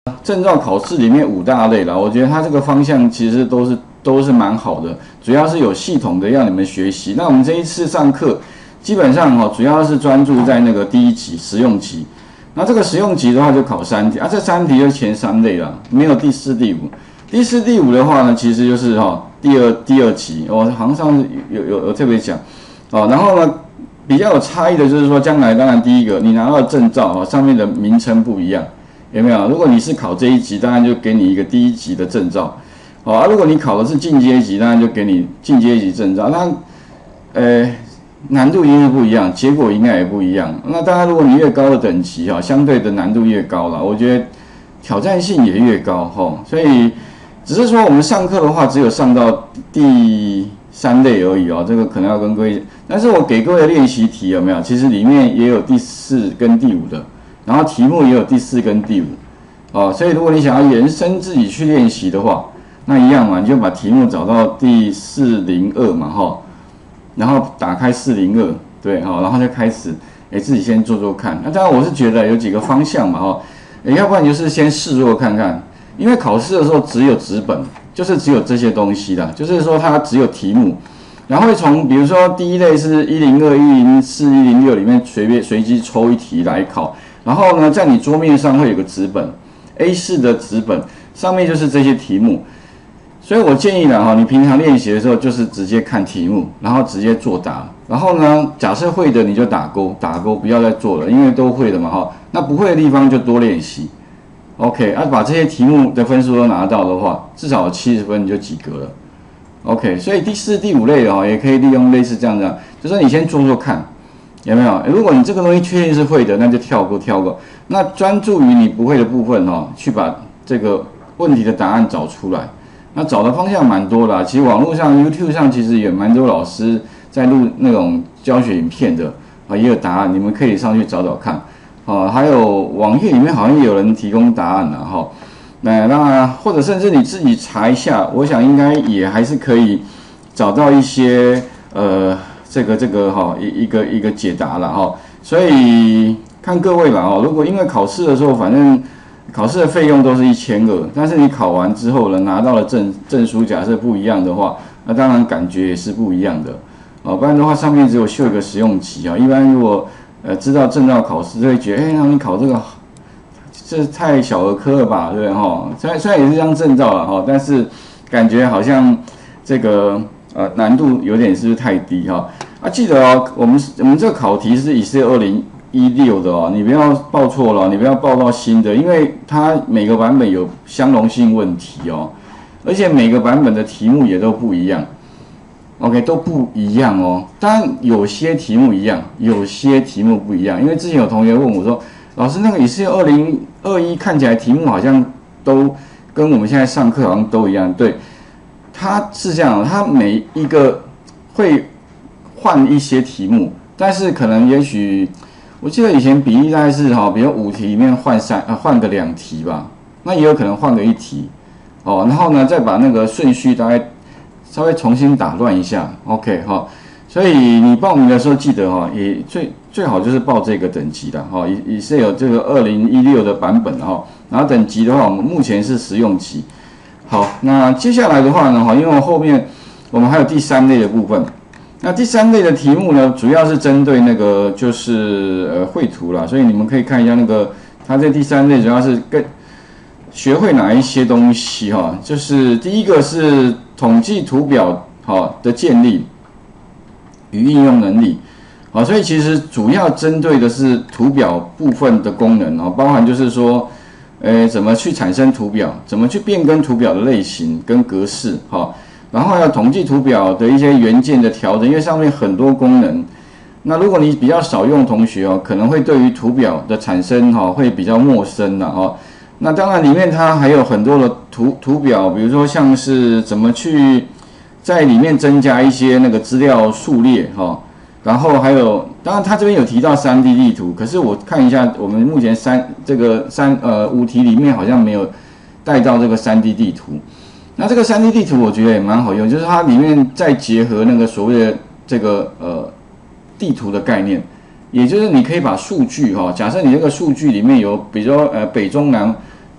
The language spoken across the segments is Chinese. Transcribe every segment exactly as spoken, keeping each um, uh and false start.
证照考试里面五大类啦，我觉得它这个方向其实都是都是蛮好的，主要是有系统的让你们学习。那我们这一次上课，基本上哈、哦，主要是专注在那个第一级实用级。那这个实用级的话就考三题啊，这三题就是前三类啦，没有第四、第五。第四、第五的话呢，其实就是哈、哦、第二第二级，我好像上次有有有特别讲哦。然后呢，比较有差异的就是说，将来当然第一个你拿到的证照哦，上面的名称不一样。有没有？如果你是考这一级，当然就给你一个第一级的证照，好啊。如果你考的是进阶级，当然就给你进阶级证照。那，呃，难度因为不一样，结果应该也不一样。那当然，如果你越高的等级哈，相对的难度越高了，我觉得挑战性也越高哈。所以，只是说我们上课的话，只有上到第三类而已哦。这个可能要跟各位，但是我给各位的练习题有没有？其实里面也有第四跟第五的。然后题目也有第四跟第五，哦，所以如果你想要延伸自己去练习的话，那一样嘛，你就把题目找到第四零二嘛，哈，然后打开四零二，对，哈，然后就开始，哎，自己先做做看。那当然我是觉得有几个方向嘛，哈，要不然就是先试做看看，因为考试的时候只有纸本，就是只有这些东西啦，就是说它只有题目，然后会从比如说第一类是一零二、一零四、一零六里面随便随机抽一题来考。然后呢，在你桌面上会有个纸本 ，A 四 的纸本，上面就是这些题目。所以我建议呢，哈，你平常练习的时候就是直接看题目，然后直接作答。然后呢，假设会的你就打勾，打勾不要再做了，因为都会的嘛，哈。那不会的地方就多练习。OK， 啊，把这些题目的分数都拿到的话，至少七十分你就及格了。OK， 所以第四、第五类的哈，也可以利用类似这样子，就是你先做做看。有没有？如果你这个东西确定是会的，那就跳过跳过。那专注于你不会的部分哦，去把这个问题的答案找出来。那找的方向蛮多的、啊，其实网络上 YouTube 上其实也蛮多老师在录那种教学影片的啊，也有答案，你们可以上去找找看。啊，还有网页里面好像也有人提供答案了、啊、哈。那那或者甚至你自己查一下，我想应该也还是可以找到一些呃。这个这个哈一一个一个解答了哈，所以看各位了哈。如果因为考试的时候，反正考试的费用都是一千二，但是你考完之后呢，拿到了证证书，假设不一样的话，那当然感觉也是不一样的啊。不然的话，上面只有秀一个实用期啊。一般如果呃知道证照考试，就会觉得，哎，那你考这个这太小儿科了吧，对不对哈？虽然虽然也是张证照了哈，但是感觉好像这个。呃，难度有点是不是太低哈？啊，记得哦，我们我们这个考题是以色列二零一六的哦，你不要报错了，你不要报到新的，因为它每个版本有相容性问题哦，而且每个版本的题目也都不一样 ，OK， 都不一样哦。当然有些题目一样，有些题目不一样，因为之前有同学问我说，老师那个以色列二零二一看起来题目好像都跟我们现在上课好像都一样，对。它是这样，它每一个会换一些题目，但是可能也许，我记得以前比例大概是哈，比如五题里面换三呃换个两题吧，那也有可能换个一题，哦，然后呢再把那个顺序大概稍微重新打乱一下 ，OK 哈，所以你报名的时候记得哈，也最最好就是报这个等级的哈，也也是有这个二零一六的版本哈，然后等级的话，我们目前是实用级。好，那接下来的话呢，哈，因为后面我们还有第三类的部分。那第三类的题目呢，主要是针对那个就是呃绘图啦，所以你们可以看一下那个，它这第三类主要是跟学会哪一些东西哈，就是第一个是统计图表哈的建立与应用能力，好，所以其实主要针对的是图表部分的功能哦，包含就是说。呃，怎么去产生图表？怎么去变更图表的类型跟格式？哈，然后还有统计图表的一些元件的调整，因为上面很多功能。那如果你比较少用同学哦，可能会对于图表的产生哈会比较陌生的哦。那当然里面它还有很多的图图表，比如说像是怎么去在里面增加一些那个资料数列哈。然后还有，当然他这边有提到 三 D 地图，可是我看一下，我们目前三这个三呃五题里面好像没有带到这个 三 D 地图。那这个 三 D 地图我觉得也蛮好用，就是它里面再结合那个所谓的这个呃地图的概念，也就是你可以把数据哈、哦，假设你这个数据里面有，比如说呃北中南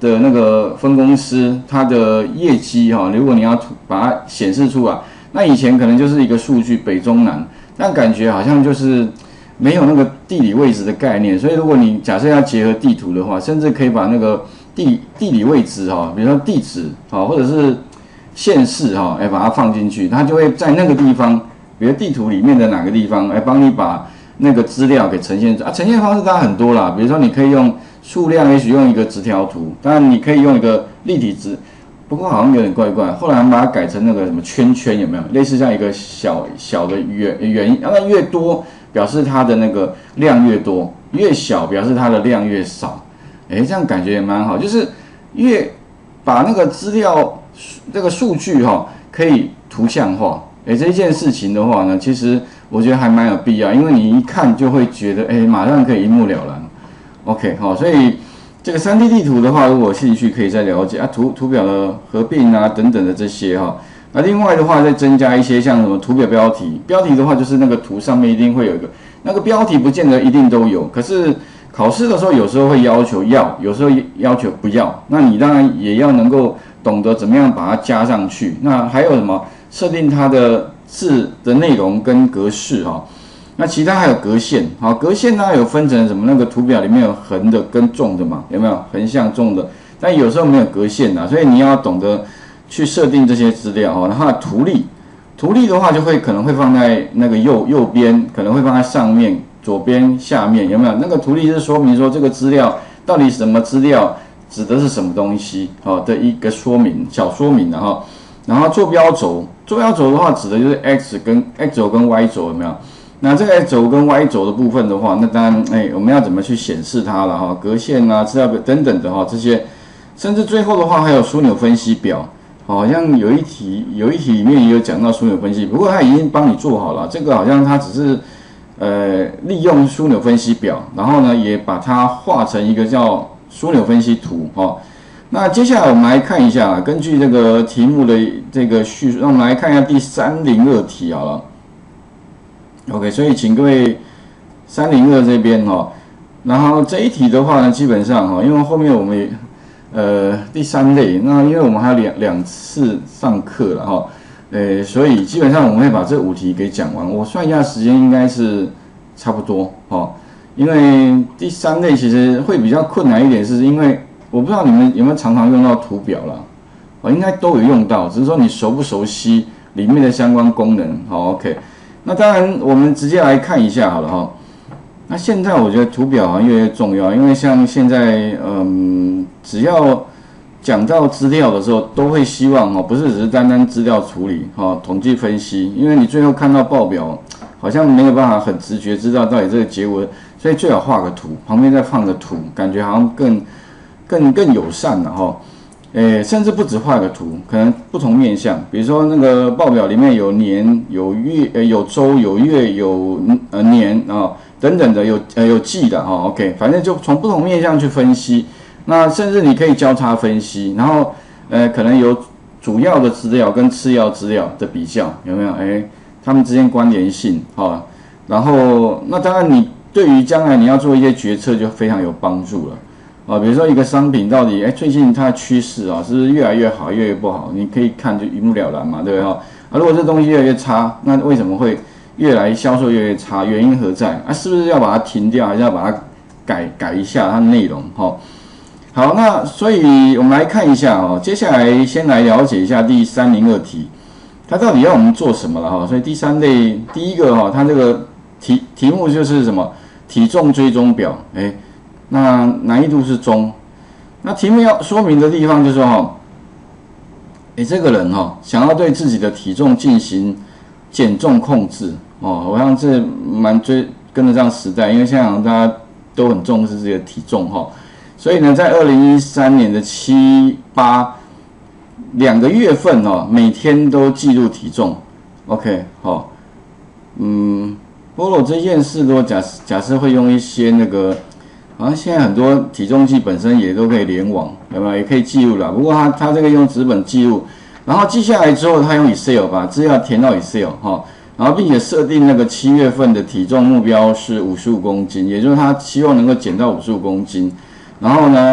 的那个分公司它的业绩哈，如果你要把它显示出来，那以前可能就是一个数据北中南，但感觉好像就是没有那个地理位置的概念，所以如果你假设要结合地图的话，甚至可以把那个地地理位置哈，比如说地址哈，或者是县市哈，哎把它放进去，它就会在那个地方，比如地图里面的哪个地方，哎帮你把那个资料给呈现出啊。呈现方式当然很多啦，比如说你可以用数量，也许用一个直条图，当然你可以用一个立体值，不过好像有点怪怪。后来我们把它改成那个什么圈圈，有没有？类似像一个小小的圆圆，那越多表示它的那个量越多，越小表示它的量越少。哎，这样感觉也蛮好，就是越把那个资料这个数据哈、哦、可以图像化。哎，这一件事情的话呢，其实我觉得还蛮有必要，因为你一看就会觉得，哎，马上可以一目了然。OK， 好，所以这个 三 D 地图的话，如果有兴趣可以再了解啊，图图表的合并啊等等的这些哈。那另外的话，再增加一些像什么图表标题，标题的话就是那个图上面一定会有一个，那个标题不见得一定都有，可是考试的时候有时候会要求要，有时候要求不要，那你当然也要能够懂得怎么样把它加上去。那还有什么？设定它的字的内容跟格式哈，那其他还有格线，好，格线呢有分成什么？那个图表里面有横的跟纵的嘛，有没有？横向纵的，但有时候没有格线呐，所以你要懂得去设定这些资料哈。然后图例，图例的话就会可能会放在那个右右边，可能会放在上面、左边、下面，有没有？那个图例是说明说这个资料到底什么资料指的是什么东西哦的一个说明，小说明的哈。然后坐标轴，坐标轴的话指的就是 x 跟 x 轴跟 y 轴有没有？那这个 x 轴跟 y 轴的部分的话，那当然，哎，我们要怎么去显示它了哈？格线啊、资料表等等的哈，这些，甚至最后的话还有枢纽分析表，好像有一题有一题里面也有讲到枢纽分析，不过它已经帮你做好了，这个好像它只是呃利用枢纽分析表，然后呢也把它画成一个叫枢纽分析图哈。那接下来我们来看一下，根据这个题目的这个叙述，让我们来看一下第三零二题好了。OK， 所以请各位三零二这边哈，然后这一题的话呢，基本上哈，因为后面我们呃第三类，那因为我们还有两两次上课了哈，呃，所以基本上我们会把这五题给讲完。我算一下时间，应该是差不多哈，因为第三类其实会比较困难一点，是因为我不知道你们有没有常常用到图表啦，哦，应该都有用到，只是说你熟不熟悉里面的相关功能。好 ，OK， 那当然我们直接来看一下好了哈。那现在我觉得图表好像越来越重要，因为像现在，嗯，只要讲到资料的时候，都会希望哦，不是只是单单资料处理哈，统计分析，因为你最后看到报表，好像没有办法很直觉知道到底这个结果，所以最好画个图，旁边再放个图，感觉好像更。更更友善了哈，诶，甚至不止画个图，可能不同面向，比如说那个报表里面有年、有月、呃有周、有月、有呃年啊、哦、等等的，有呃有季的哈 ，OK， 反正就从不同面向去分析。那甚至你可以交叉分析，然后呃可能有主要的资料跟次要资料的比较，有没有？诶，他们之间关联性哈、哦，然后那当然你对于将来你要做一些决策就非常有帮助了。啊，比如说一个商品到底，哎，最近它的趋势啊，是不是越来越好，越来越不好？你可以看就一目了然嘛，对不对哈？啊，如果这东西越来越差，那为什么会越来销售越来越差？原因何在？啊，是不是要把它停掉，还是要把它改改一下它的内容？哈，好，那所以我们来看一下哦，接下来先来了解一下第三零二题，它到底要我们做什么了哈？所以第三类第一个哈，它这个题题目就是什么？体重追踪表，哎。那难易度是中，那题目要说明的地方就是说哈，哎，这个人哈想要对自己的体重进行减重控制哦，我想这蛮追跟得上时代，因为现在大家都很重视自己的体重哈，所以呢，在二零一三年的七八两个月份哦，每天都记录体重 ，OK 好，嗯，不过我这件事如果假假设会用一些那个。好像现在很多体重计本身也都可以联网，有没有？也可以记录了。不过它它这个用纸本记录，然后记下来之后，它用 Excel 把资料填到 Excel 哈，然后并且设定那个七月份的体重目标是五十五公斤，也就是他希望能够减到五十五公斤。然后呢，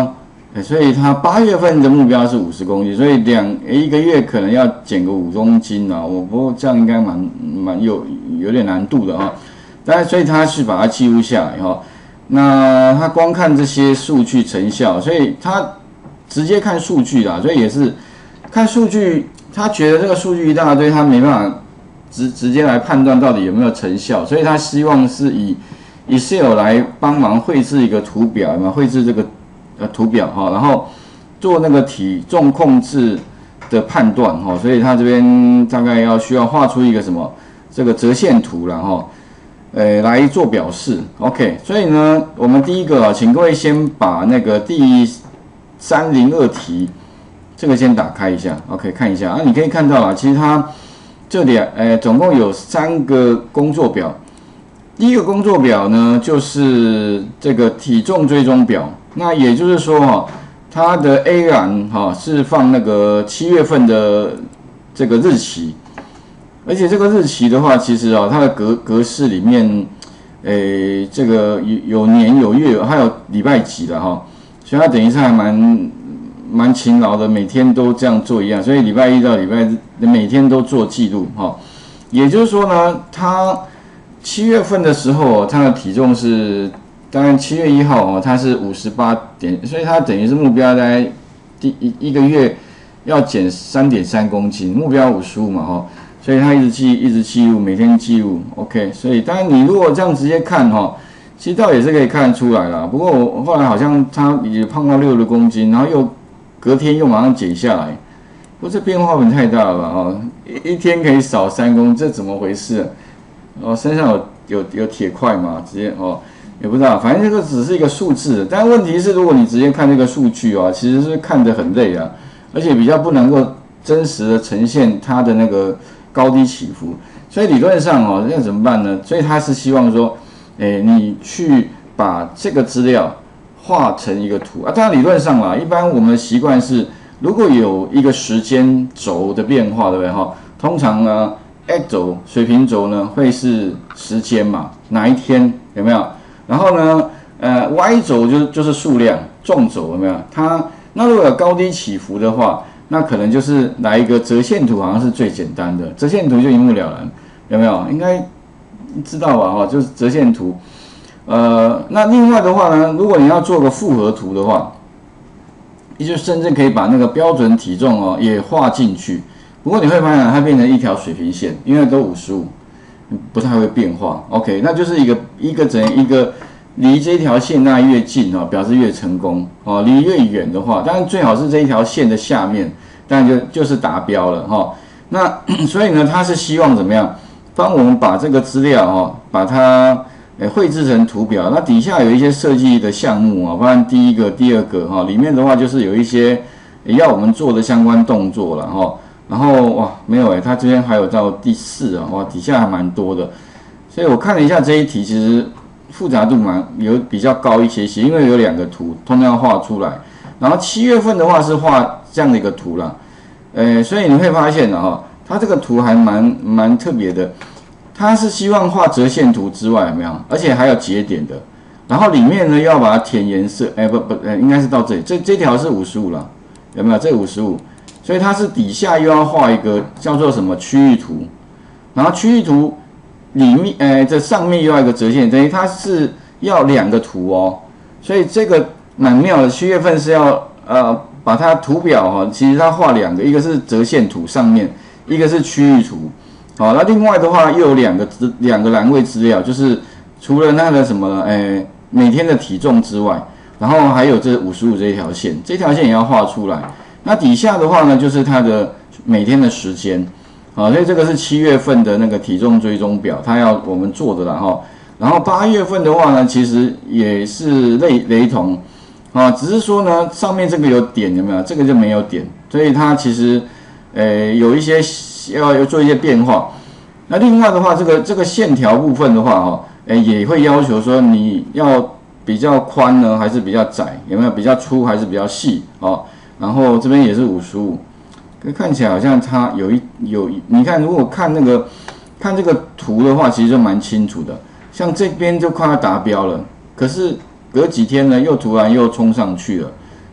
所以他八月份的目标是五十公斤，所以两一个月可能要减个五公斤啊。我不过这样应该蛮蛮有有点难度的啊。但所以他是把它记录下来哈。那他光看这些数据成效，所以他直接看数据啦，所以也是看数据，他觉得这个数据一大堆，他没办法直直接来判断到底有没有成效，所以他希望是以 Excel 来帮忙绘制一个图表，有没有绘制这个呃图表哈，然后做那个体重控制的判断哈，所以他这边大概要需要画出一个什么这个折线图啦哈，呃来做表示 ，OK， 所以呢，我们第一个啊，请各位先把那个第三零二题这个先打开一下 ，OK， 看一下啊，你可以看到啦，其实它这里呃总共有三个工作表。第一个工作表呢，就是这个体重追踪表。那也就是说哈，它的 A 栏哈是放那个七月份的这个日期，而且这个日期的话，其实啊，它的格格式里面，诶，这个有有年有月，还有礼拜几的哈，所以它等于是还蛮蛮勤劳的，每天都这样做一样。所以礼拜一到礼拜日每天都做记录哈。也就是说呢，它七月份的时候，他的体重是，当然七月一号哦，他是五十八点，所以他等于是目标在第一一个月要减三点三公斤，目标五十五嘛哈，所以他一直记一直记录，每天记录 ，OK， 所以当然你如果这样直接看哈，其实倒也是可以看得出来啦。不过我后来好像他也胖到六十公斤，然后又隔天又马上减下来，不过这变化很太大了吧哦，一一天可以少三公斤，这怎么回事啊？哦，身上有有有铁块嘛？直接哦，也不知道，反正这个只是一个数字。但问题是，如果你直接看这个数据啊，其实是看得很累啊，而且比较不能够真实的呈现它的那个高低起伏。所以理论上哦，那怎么办呢？所以他是希望说，诶，你去把这个资料画成一个图啊。当然理论上啦，一般我们的习惯是，如果有一个时间轴的变化，对不对哈？通常呢。X 轴水平轴呢会是时间嘛，哪一天有没有？然后呢，呃 ，Y 轴就就是数量，纵轴有没有？它那如果有高低起伏的话，那可能就是来一个折线图，好像是最简单的，折线图就一目了然，有没有？应该知道吧？哈，就是折线图。呃，那另外的话呢，如果你要做个复合图的话，也就甚至可以把那个标准体重哦也画进去。不过你会发现它变成一条水平线，因为都五十五，不太会变化。OK， 那就是一个一个整一个离这条线那越近哦，表示越成功哦。离越远的话，当然最好是这一条线的下面，当然就就是达标了哈、哦。那所以呢，它是希望怎么样，帮我们把这个资料哦，把它诶绘制成图表。那底下有一些设计的项目啊，不然第一个、第二个哈、哦，里面的话就是有一些要我们做的相关动作了哈。哦然后哇，没有诶，它这边还有到第四啊，哇，底下还蛮多的，所以我看了一下这一题，其实复杂度蛮有比较高一些些，因为有两个图，通常要画出来。然后七月份的话是画这样的一个图啦，呃，所以你会发现哈，它这个图还蛮蛮特别的，它是希望画折线图之外有没有，而且还有节点的，然后里面呢要把它填颜色，哎不不，呃应该是到这里，这这条是五十五了，有没有？这五十五。所以它是底下又要画一个叫做什么区域图，然后区域图里面，呃，这上面又要一个折线，等于它是要两个图哦。所以这个蛮妙的，七月份是要呃把它图表哈、哦，其实它画两个，一个是折线图上面，一个是区域图。好，那另外的话又有两个资两个栏位资料，就是除了那个什么，呃，每天的体重之外，然后还有这五十五这一条线，这条线也要画出来。那底下的话呢，就是它的每天的时间，啊，所以这个是七月份的那个体重追踪表，它要我们做的啦哈。然后八月份的话呢，其实也是类雷同，啊，只是说呢，上面这个有点有没有？这个就没有点，所以它其实，呃，有一些要要做一些变化。那另外的话，这个这个线条部分的话，哈，诶，也会要求说你要比较宽呢，还是比较窄？有没有比较粗还是比较细？哦。然后这边也是五十五，看起来好像它有一有，你看如果看那个看这个图的话，其实就蛮清楚的。像这边就快要达标了，可是隔几天呢，又突然又冲上去了，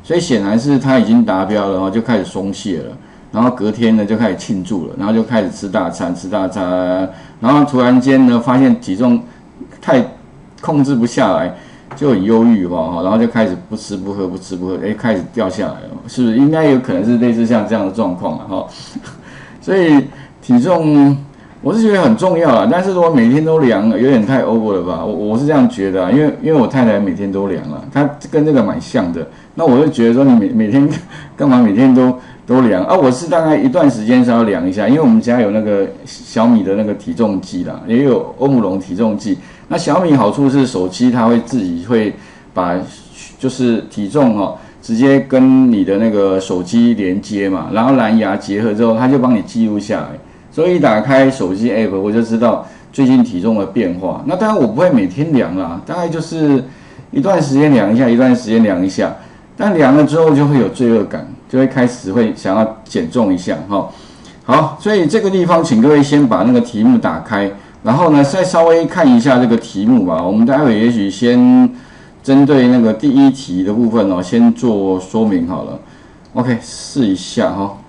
所以显然是他已经达标了，哈，就开始松懈了。然后隔天呢就开始庆祝了，然后就开始吃大餐，吃大餐，然后突然间呢发现体重太控制不下来，就很忧郁哈，然后就开始不吃不喝，不吃不喝，哎，开始掉下来了，是不是？应该有可能是类似像这样的状况了哈。所以体重我是觉得很重要啦，但是如果每天都量，有点太 over 了吧？我我是这样觉得啊，因为因为我太太每天都量了，她跟这个蛮像的。那我就觉得说，你每每天干嘛每天都都量啊？我是大概一段时间是要量一下，因为我们家有那个小米的那个体重计啦，也有欧姆龙体重计。那小米好处是手机它会自己会把就是体重哦直接跟你的那个手机连接嘛，然后蓝牙结合之后，它就帮你记录下来。所以一打开手机 app， 我就知道最近体重的变化。那当然我不会每天量啦，大概就是一段时间量一下，一段时间量一下。但量了之后就会有罪恶感，就会开始会想要减重一下哈。好，所以这个地方请各位先把那个题目打开，然后呢再稍微看一下这个题目吧。我们待会也许先针对那个第一题的部分哦，先做说明好了。OK， 试一下哈。